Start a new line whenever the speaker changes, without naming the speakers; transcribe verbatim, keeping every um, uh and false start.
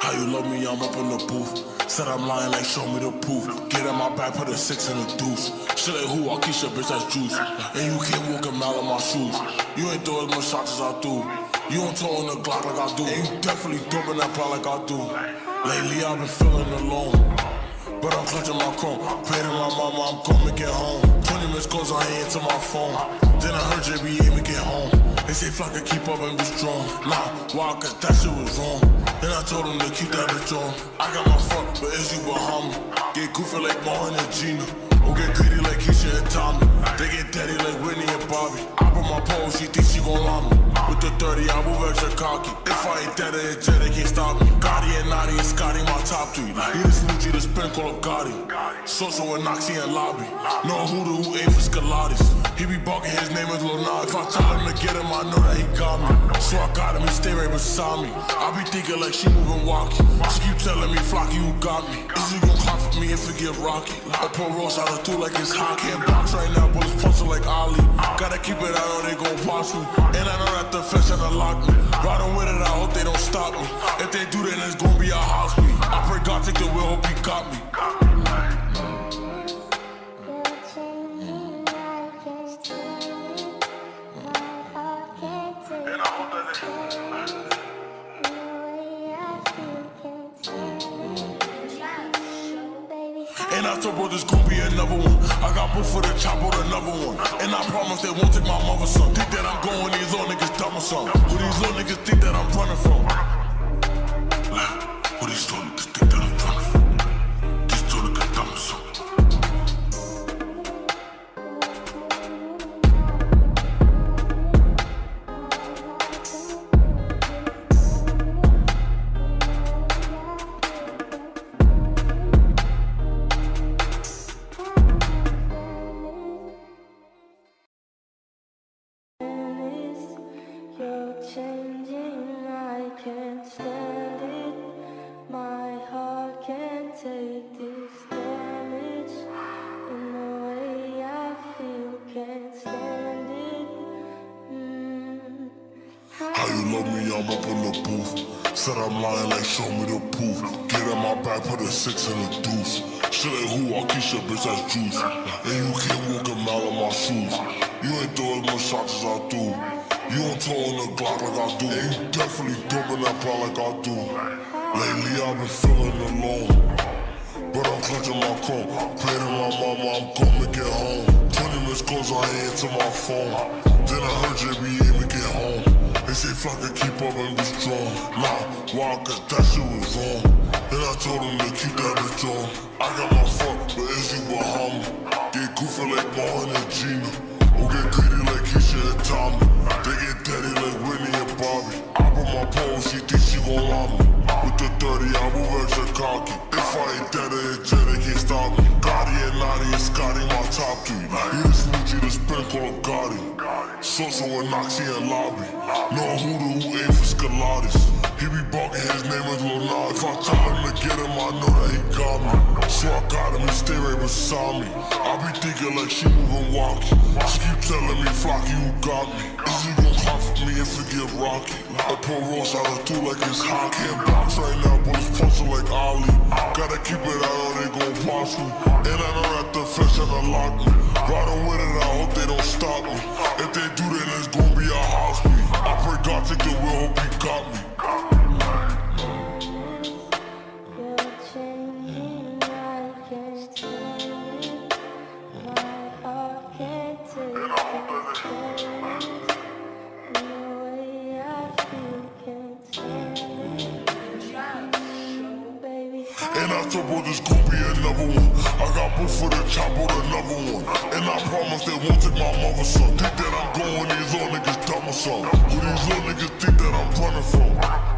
How you love me, I'm up in the booth. Said I'm lying like show me the proof. Get in my back, put a six in the deuce. Shit like who, I keep shit, bitch, that's juice. And you can't walk a mile in my shoes. You ain't throw as much shots as I do. You don't toe on the Glock like I do. And you definitely dumping that pot like I do. Lately I've been feeling alone, but I'm clutching my chrome. Pray to my mama, I'm gonna make it home. twenty missed calls, I ain't answer my phone. Then I heard J B A make it home. They say Flock can keep up and be strong. Nah, why? Cause that shit was wrong. Then I told them to keep that bitch on. I got my fuck, but is you Bahama? Get goofy like Martin and Gina, or get greedy like Keisha and Tommy. They get daddy like Whitney and Bobby. I put my pose, she thinks she gon' lie me. With the thirty, I move extra cocky. If I ain't dead in jet, they can't stop me. Gotti and Naughty and Scotty, my top three. He the Smoochie, the spin call of Gotti. Soso and Noxie and Lobby. No Hoodoo who aim for Scalatis. He be barking, his name is Lil Nas. If I tell him to get him, I know that he got me. So I got him, he stay right beside me. I be thinking like she moving walkie. She keep telling me, Flocky, you got me. Is you gon' clap for me if it get rocky? I put Ross out of two like it's hockey. And box right now, bullets punching like Ali. Gotta keep it out or they gon' watch me. And I know that the feds tryna lock me. Riding with it, I hope they don't stop me. If they do, then it's gon' be a house beat. I pray God take the wheel, hope he got me. And I told bro, there's gon' be another one. I got both for the chop or another one. And I promise they won't take my mother's son. Think that I'm going, these little niggas dumb or something. Who these little niggas think that I'm running from? Who these little niggas think that I'm running from? These little niggas dumb or something.
Changing, I can't stand it. My heart can't take this damage. In the way I feel, can't stand it. Mm.
How you love me, I'm up in the booth. Said I'm lying like show me the proof. Get in my back, put a six in the deuce. Shit like who, I keep shit, bitch, that's juice. And you can't walk a mile in my shoes. You ain't throw as much shots as I do. You don't toe on the Glock like I do. And you definitely dumping that pot like I do. Lately I've been feeling alone, but I'm clutching my chrome. Pray to my mama, I'm gonna make it home. twenty missed calls, I ain't answer my phone. Then I heard J B A make it home. They say Flock can keep up and be strong. Nah, why? Cause that shit was wrong. Then I told them to keep that bitch on. I got my fuck, but is you Bahama? Get goofy like Martin and Gina, or get greedy like Keisha and Tommy. They get daddy like Whitney and Bobby. I put my pose, she thinks she gon' lie me. With the thirty, I move extra cocky. If I ain't dead in jet, they can't stop me. Gotti and Naughty and Scotty, my top three. He the Smoochie, the spin call of Gotti. Soso and Noxie and Lobby. No Hoodoo who aim for Scalatis. He be barking, his name is Lil Nas. If I tell him to get him, I know that he got me. So I got him, he stay right beside me. I be thinking like she moving walkie. She keep telling me, Flocky, you got me. Is you gon' clap for me if it get rocky? I put Ross out of two like it's hockey. And box right now, bullets punching like Ali. Gotta keep it out or they gon' watch me. And I know that the feds tryna lock me. Riding with it, I hope they don't stop me. If they do, then it's gon' be a house beat. I pray God take the wheel, hope he got me. And I told bro, there's gon' be another one. I got both for the chop or another one. And I promise they won't take my mother's son. Think that I'm going, these little niggas dumb or something. Who these little niggas think that I'm running from?